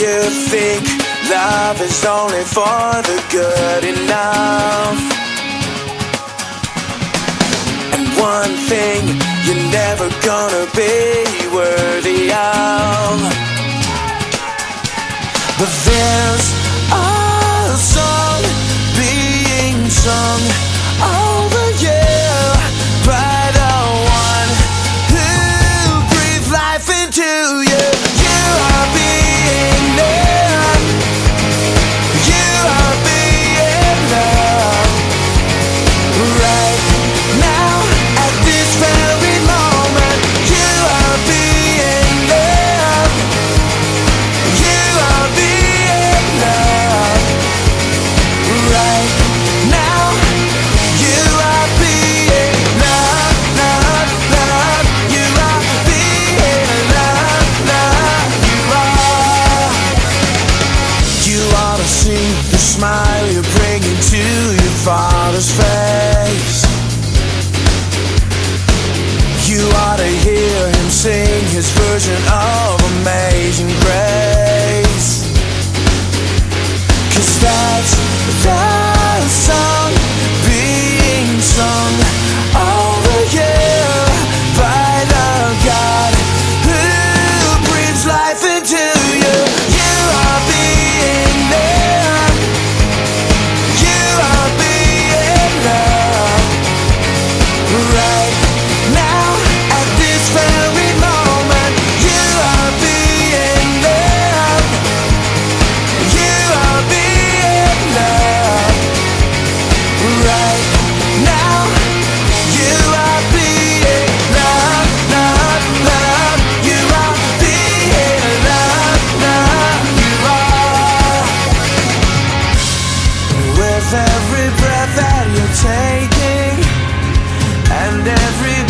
You think love is only for the good enough, and one thing you're never gonna be worthy of. But there's a song being sung over you by the one who breathed life into you. You are being loved. You are being loved right now at this very moment. You are being loved. You are being loved right now. You are being loved, loved, loved. You are being loved, loved. You ought to see the smile you're bringing to your father's face. You ought to hear him sing his version of Amazing Grace, 'cause that's the song being sung over you by the God who breathes life into you. You are being loved. You are being loved right now at this very moment. You are being loved. You are being loved right now. You are being loved, loved, loved. You are being loved, loved. You are. With every breath that you're taking and every